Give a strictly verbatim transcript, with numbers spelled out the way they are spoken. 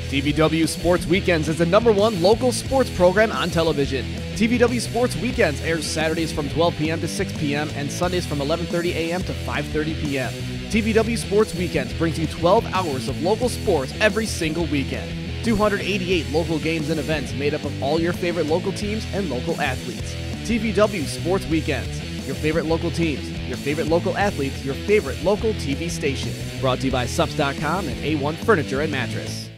T V W Sports Weekends is the number one local sports program on television. T V W Sports Weekends airs Saturdays from twelve p m to six p m and Sundays from eleven thirty a m to five thirty p m T V W Sports Weekends brings you twelve hours of local sports every single weekend. two hundred eighty-eight local games and events made up of all your favorite local teams and local athletes. T V W Sports Weekends. Your favorite local teams, your favorite local athletes, your favorite local T V station. Brought to you by Suppz dot com and A one Furniture and Mattress.